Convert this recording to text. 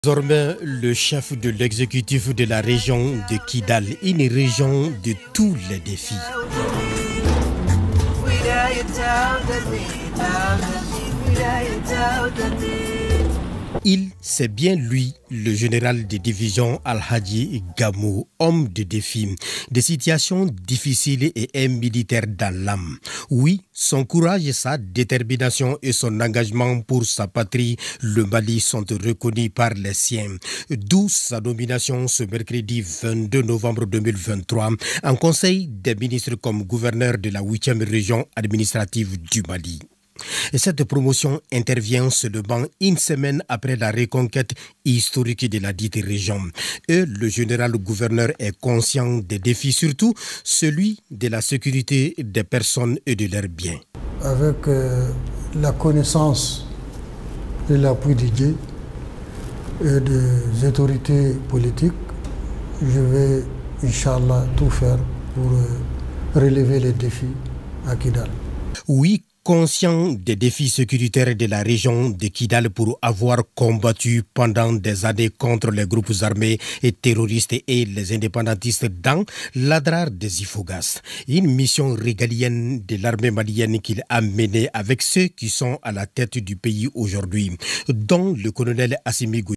Désormais, le chef de l'exécutif de la région de Kidal, une région de tous les défis. C'est bien lui, le général de division Al-Hadji Gamou, homme de défi, des situations difficiles et un militaire dans l'âme. Oui, son courage, sa détermination et son engagement pour sa patrie, le Mali, sont reconnus par les siens. D'où sa nomination ce mercredi 22 novembre 2023 en Conseil des ministres comme gouverneur de la 8e région administrative du Mali. Et cette promotion intervient seulement une semaine après la reconquête historique de la dite région. Et le général-gouverneur est conscient des défis, surtout celui de la sécurité des personnes et de leurs biens. Avec la connaissance de l'appui de Dieu et des autorités politiques, je vais, Inch'Allah, tout faire pour relever les défis à Kidal. Oui, conscient des défis sécuritaires de la région de Kidal pour avoir combattu pendant des années contre les groupes armés et terroristes et les indépendantistes dans l'Adrar des Ifogas. Une mission régalienne de l'armée malienne qu'il a menée avec ceux qui sont à la tête du pays aujourd'hui, dont le colonel Assimi Goïta.